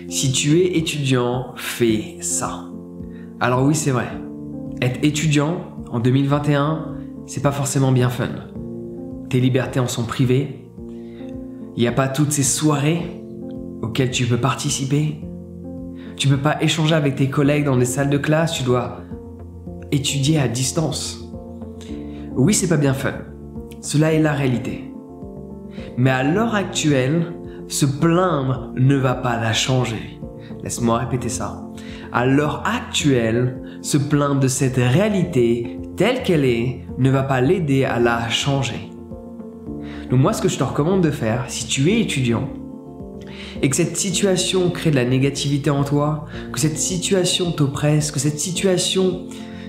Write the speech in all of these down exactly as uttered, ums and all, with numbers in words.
Si tu es étudiant, fais ça. Alors oui, c'est vrai. Être étudiant en deux mille vingt et un, c'est pas forcément bien fun. Tes libertés en sont privées. Il n'y a pas toutes ces soirées auxquelles tu peux participer. Tu peux pas échanger avec tes collègues dans des salles de classe. Tu dois étudier à distance. Oui, c'est pas bien fun. Cela est la réalité. Mais à l'heure actuelle, se plaindre ne va pas la changer. Laisse-moi répéter ça. À l'heure actuelle, se plaindre de cette réalité telle qu'elle est ne va pas l'aider à la changer. Donc moi, ce que je te recommande de faire, si tu es étudiant, et que cette situation crée de la négativité en toi, que cette situation t'oppresse, que cette situation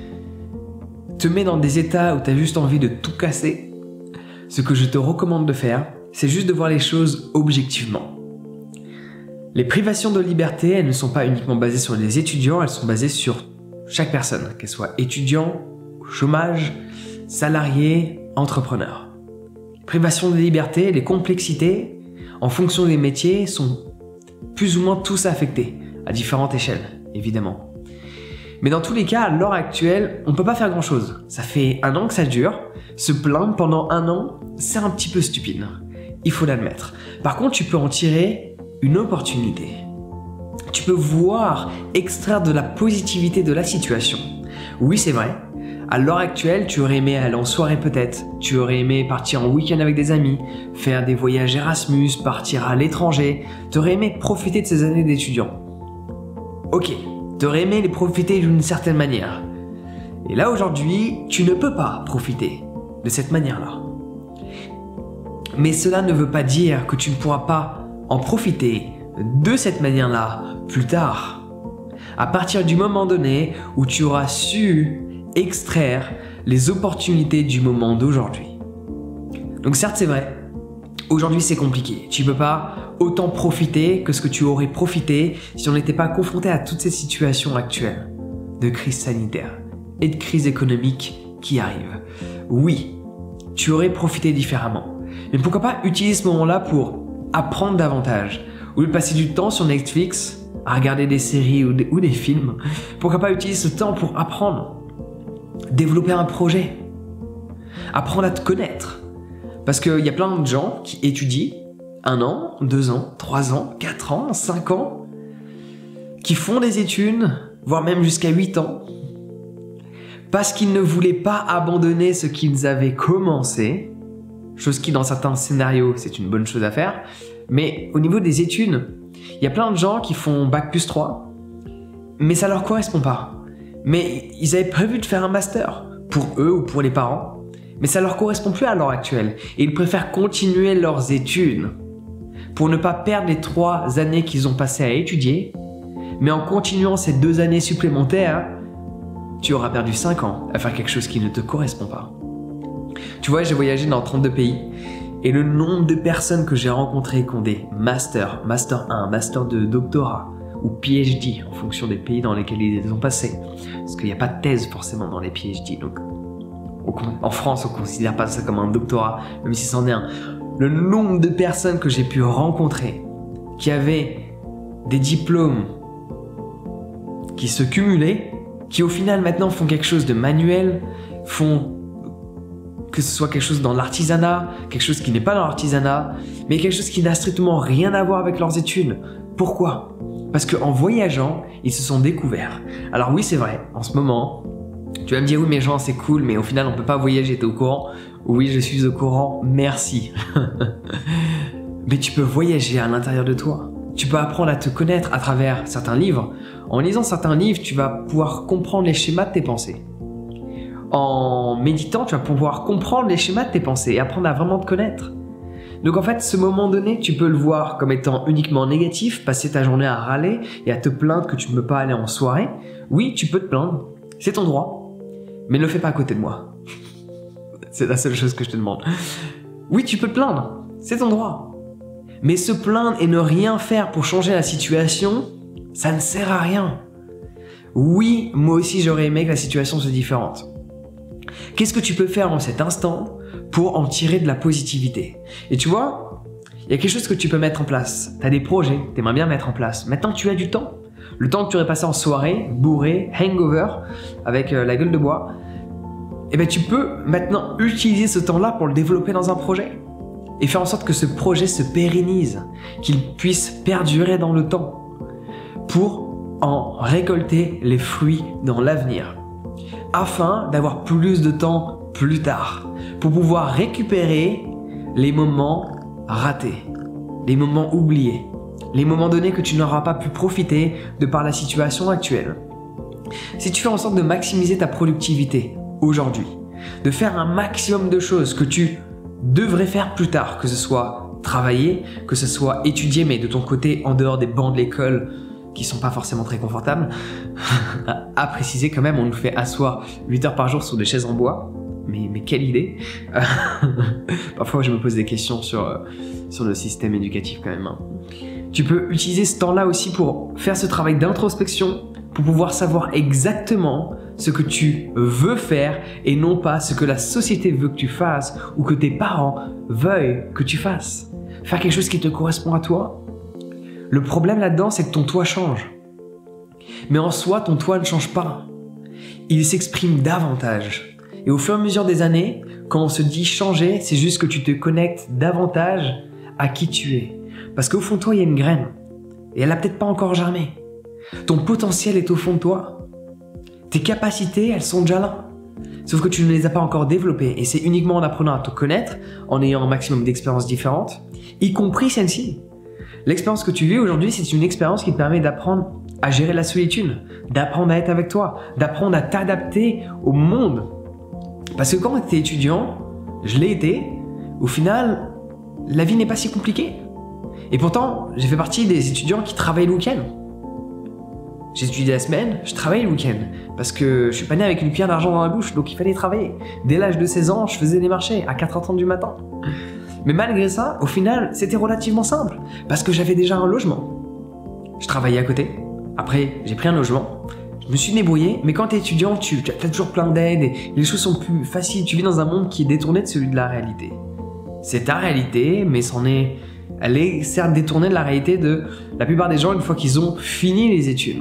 te met dans des états où tu as juste envie de tout casser, ce que je te recommande de faire, c'est juste de voir les choses objectivement. Les privations de liberté, elles ne sont pas uniquement basées sur les étudiants, elles sont basées sur chaque personne, qu'elle soit étudiant, chômage, salarié, entrepreneur. Les privations de liberté, les complexités, en fonction des métiers, sont plus ou moins tous affectés, à différentes échelles, évidemment. Mais dans tous les cas, à l'heure actuelle, on ne peut pas faire grand-chose. Ça fait un an que ça dure. Se plaindre pendant un an, c'est un petit peu stupide. Il faut l'admettre. Par contre, tu peux en tirer une opportunité. Tu peux voir, extraire de la positivité de la situation. Oui, c'est vrai. À l'heure actuelle, tu aurais aimé aller en soirée peut-être. Tu aurais aimé partir en week-end avec des amis, faire des voyages Erasmus, partir à l'étranger. Tu aurais aimé profiter de ces années d'étudiant. Ok. T'aurais aimé les profiter d'une certaine manière. Et là, aujourd'hui, tu ne peux pas profiter de cette manière-là. Mais cela ne veut pas dire que tu ne pourras pas en profiter de cette manière-là plus tard. À partir du moment donné où tu auras su extraire les opportunités du moment d'aujourd'hui. Donc certes, c'est vrai. Aujourd'hui, c'est compliqué. Tu ne peux pas autant profiter que ce que tu aurais profité si on n'était pas confronté à toutes ces situations actuelles de crise sanitaire et de crise économique qui arrivent. Oui, tu aurais profité différemment. Mais pourquoi pas utiliser ce moment-là pour apprendre davantage? Au lieu de passer du temps sur Netflix à regarder des séries ou des, ou des films, pourquoi pas utiliser ce temps pour apprendre, développer un projet, apprendre à te connaître? Parce qu'il y a plein de gens qui étudient un an, deux ans, trois ans, quatre ans, cinq ans, qui font des études, voire même jusqu'à huit ans, parce qu'ils ne voulaient pas abandonner ce qu'ils avaient commencé, chose qui dans certains scénarios c'est une bonne chose à faire, mais au niveau des études, il y a plein de gens qui font bac plus trois, mais ça leur correspond pas. Mais ils avaient prévu de faire un master, pour eux ou pour les parents, mais ça leur correspond plus à l'heure actuelle, et ils préfèrent continuer leurs études pour ne pas perdre les trois années qu'ils ont passées à étudier, mais en continuant ces deux années supplémentaires, tu auras perdu cinq ans à faire quelque chose qui ne te correspond pas. Tu vois, j'ai voyagé dans trente-deux pays, et le nombre de personnes que j'ai rencontrées qui ont des masters, master un, master deux, doctorat, ou P H D, en fonction des pays dans lesquels ils les ont passés, parce qu'il n'y a pas de thèse forcément dans les P H D, donc en France, on ne considère pas ça comme un doctorat, même si c'en est un. Le nombre de personnes que j'ai pu rencontrer qui avaient des diplômes qui se cumulaient, qui au final maintenant font quelque chose de manuel, font que ce soit quelque chose dans l'artisanat, quelque chose qui n'est pas dans l'artisanat, mais quelque chose qui n'a strictement rien à voir avec leurs études. Pourquoi? Parce qu'en voyageant, ils se sont découverts. Alors oui, c'est vrai, en ce moment, tu vas me dire, oui, mais Jean, c'est cool, mais au final, on ne peut pas voyager, t'es au courant? Oui, je suis au courant, merci. Mais tu peux voyager à l'intérieur de toi. Tu peux apprendre à te connaître à travers certains livres. En lisant certains livres, tu vas pouvoir comprendre les schémas de tes pensées. En méditant, tu vas pouvoir comprendre les schémas de tes pensées et apprendre à vraiment te connaître. Donc en fait, ce moment donné, tu peux le voir comme étant uniquement négatif, passer ta journée à râler et à te plaindre que tu ne peux pas aller en soirée. Oui, tu peux te plaindre, c'est ton droit. Mais ne le fais pas à côté de moi. C'est la seule chose que je te demande. Oui, tu peux te plaindre, c'est ton droit. Mais se plaindre et ne rien faire pour changer la situation, ça ne sert à rien. Oui, moi aussi j'aurais aimé que la situation soit différente. Qu'est-ce que tu peux faire en cet instant pour en tirer de la positivité? Et tu vois, Il y a quelque chose que tu peux mettre en place. Tu as des projets, tu aimerais bien mettre en place. Maintenant, tu as du temps. Le temps que tu aurais passé en soirée, bourré, hangover, avec euh, la gueule de bois, eh ben, tu peux maintenant utiliser ce temps-là pour le développer dans un projet et faire en sorte que ce projet se pérennise, qu'il puisse perdurer dans le temps pour en récolter les fruits dans l'avenir, afin d'avoir plus de temps plus tard, pour pouvoir récupérer les moments ratés, les moments oubliés, les moments donnés que tu n'auras pas pu profiter de par la situation actuelle. Si tu fais en sorte de maximiser ta productivité aujourd'hui, de faire un maximum de choses que tu devrais faire plus tard, que ce soit travailler, que ce soit étudier, mais de ton côté, en dehors des bancs de l'école, qui sont pas forcément très confortables, à préciser quand même, on nous fait asseoir huit heures par jour sur des chaises en bois, mais, mais quelle idée. Parfois, je me pose des questions sur, euh, sur le système éducatif quand même. Hein. Tu peux utiliser ce temps-là aussi pour faire ce travail d'introspection, pour pouvoir savoir exactement ce que tu veux faire et non pas ce que la société veut que tu fasses ou que tes parents veuillent que tu fasses. Faire quelque chose qui te correspond à toi. Le problème là-dedans, c'est que ton toi change. Mais en soi, ton toi ne change pas. Il s'exprime davantage. Et au fur et à mesure des années, quand on se dit changer, c'est juste que tu te connectes davantage à qui tu es. Parce qu'au fond de toi, il y a une graine. Et elle n'a peut-être pas encore germé. Ton potentiel est au fond de toi. Tes capacités, elles sont déjà là. Sauf que tu ne les as pas encore développées. Et c'est uniquement en apprenant à te connaître, en ayant un maximum d'expériences différentes, y compris celle-ci. L'expérience que tu vis aujourd'hui, c'est une expérience qui te permet d'apprendre à gérer la solitude, d'apprendre à être avec toi, d'apprendre à t'adapter au monde. Parce que quand tu es étudiant, je l'ai été, au final, la vie n'est pas si compliquée. Et pourtant, j'ai fait partie des étudiants qui travaillent le week-end. J'étudie la semaine, je travaille le week-end. Parce que je suis pas né avec une cuillère d'argent dans la bouche, donc il fallait travailler. Dès l'âge de seize ans, je faisais des marchés à quatre heures trente du matin. Mais malgré ça, au final, c'était relativement simple. Parce que j'avais déjà un logement. Je travaillais à côté. Après, j'ai pris un logement. Je me suis débrouillé. Mais quand tu es étudiant, tu as toujours plein d'aides et les choses sont plus faciles. Tu vis dans un monde qui est détourné de celui de la réalité. C'est ta réalité, mais c'en est... elle est certes détournée de la réalité de la plupart des gens une fois qu'ils ont fini les études.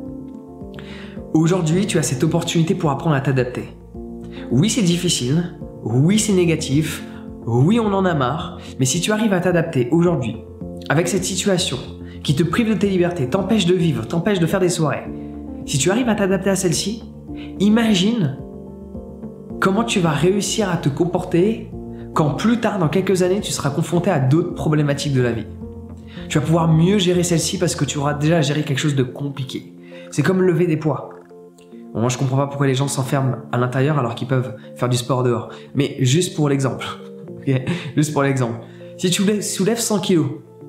Aujourd'hui, tu as cette opportunité pour apprendre à t'adapter. Oui, c'est difficile. Oui, c'est négatif. Oui, on en a marre. Mais si tu arrives à t'adapter aujourd'hui, avec cette situation qui te prive de tes libertés, t'empêche de vivre, t'empêche de faire des soirées, si tu arrives à t'adapter à celle-ci, imagine comment tu vas réussir à te comporter quand plus tard, dans quelques années, tu seras confronté à d'autres problématiques de la vie. Tu vas pouvoir mieux gérer celle-ci parce que tu auras déjà géré quelque chose de compliqué. C'est comme lever des poids. Bon, moi, je comprends pas pourquoi les gens s'enferment à l'intérieur alors qu'ils peuvent faire du sport dehors. Mais juste pour l'exemple. Okay, juste pour l'exemple. Si tu soulèves cent kilos,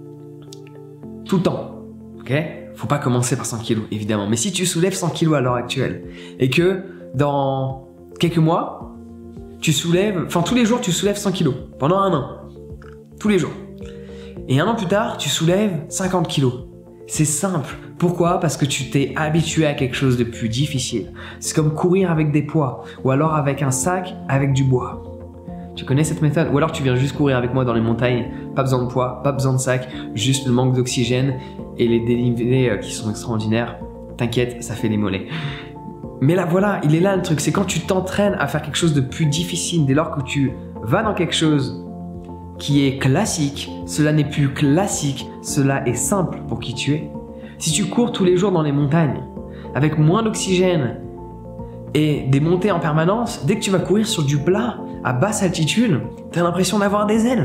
tout le temps, ok? Faut pas commencer par cent kilos, évidemment. Mais si tu soulèves cent kilos à l'heure actuelle, et que dans quelques mois, tu soulèves, enfin tous les jours, tu soulèves cent kilos, pendant un an. Tous les jours. Et un an plus tard, tu soulèves cinquante kilos. C'est simple. Pourquoi? Parce que tu t'es habitué à quelque chose de plus difficile. C'est comme courir avec des poids, ou alors avec un sac avec du bois. Tu connais cette méthode? Ou alors tu viens juste courir avec moi dans les montagnes, pas besoin de poids, pas besoin de sac, juste le manque d'oxygène et les dénivelés qui sont extraordinaires. T'inquiète, ça fait les mollets. Mais là voilà, il est là le truc, c'est quand tu t'entraînes à faire quelque chose de plus difficile, dès lors que tu vas dans quelque chose qui est classique, cela n'est plus classique, cela est simple pour qui tu es. Si tu cours tous les jours dans les montagnes, avec moins d'oxygène et des montées en permanence, dès que tu vas courir sur du plat, à basse altitude, tu as l'impression d'avoir des ailes.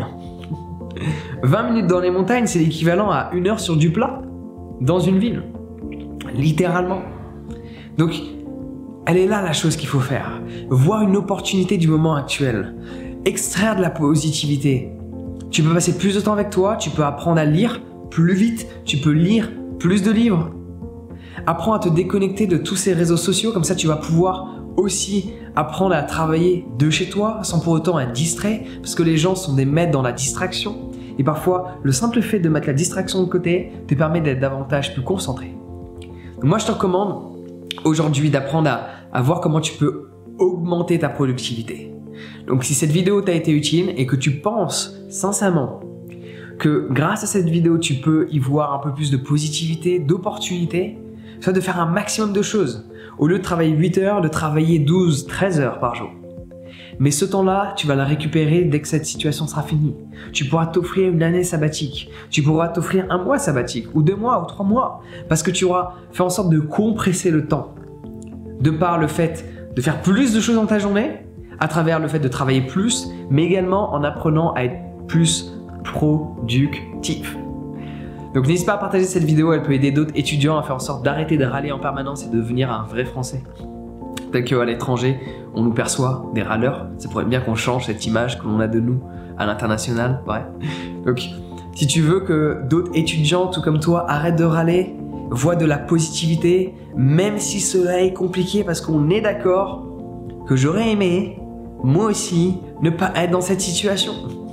vingt minutes dans les montagnes, c'est l'équivalent à une heure sur du plat, dans une ville. Littéralement. Donc, elle est là la chose qu'il faut faire. Voir une opportunité du moment actuel. Extraire de la positivité. Tu peux passer plus de temps avec toi, tu peux apprendre à lire plus vite, tu peux lire plus de livres. Apprends à te déconnecter de tous ces réseaux sociaux, comme ça tu vas pouvoir aussi apprendre à travailler de chez toi sans pour autant être distrait, parce que les gens sont des maîtres dans la distraction. Et parfois, le simple fait de mettre la distraction de côté te permet d'être davantage plus concentré. Donc moi, je te recommande aujourd'hui d'apprendre à, à voir comment tu peux augmenter ta productivité. Donc si cette vidéo t'a été utile et que tu penses sincèrement que grâce à cette vidéo, tu peux y voir un peu plus de positivité, d'opportunité, soit de faire un maximum de choses. Au lieu de travailler huit heures, de travailler douze, treize heures par jour. Mais ce temps-là, tu vas la récupérer dès que cette situation sera finie. Tu pourras t'offrir une année sabbatique. Tu pourras t'offrir un mois sabbatique, ou deux mois, ou trois mois. Parce que tu auras fait en sorte de compresser le temps. De par le fait de faire plus de choses dans ta journée, à travers le fait de travailler plus, mais également en apprenant à être plus productif. Donc n'hésite pas à partager cette vidéo, elle peut aider d'autres étudiants à faire en sorte d'arrêter de râler en permanence et de devenir un vrai Français. Peut-être qu'à l'étranger, on nous perçoit des râleurs. Ça pourrait être bien qu'on change cette image que l'on a de nous à l'international. Ouais. Donc, si tu veux que d'autres étudiants, tout comme toi, arrêtent de râler, voient de la positivité, même si cela est compliqué, parce qu'on est d'accord que j'aurais aimé, moi aussi, ne pas être dans cette situation.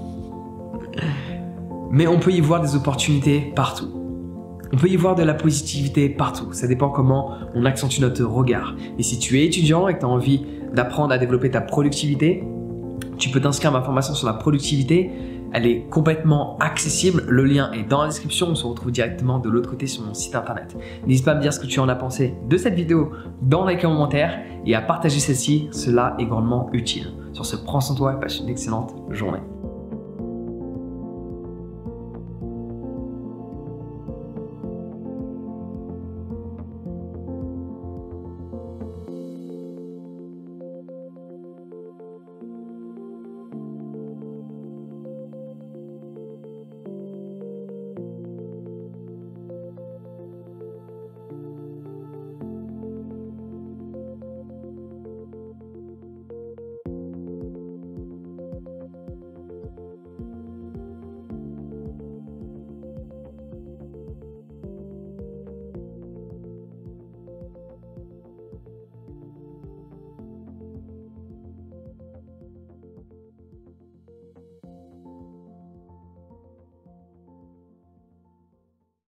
Mais on peut y voir des opportunités partout. On peut y voir de la positivité partout, ça dépend comment on accentue notre regard. Et si tu es étudiant et que tu as envie d'apprendre à développer ta productivité, tu peux t'inscrire à ma formation sur la productivité. Elle est complètement accessible, le lien est dans la description, on se retrouve directement de l'autre côté sur mon site internet. N'hésite pas à me dire ce que tu en as pensé de cette vidéo dans les commentaires et à partager celle-ci, cela est grandement utile. Sur ce, prends soin de toi et passe une excellente journée.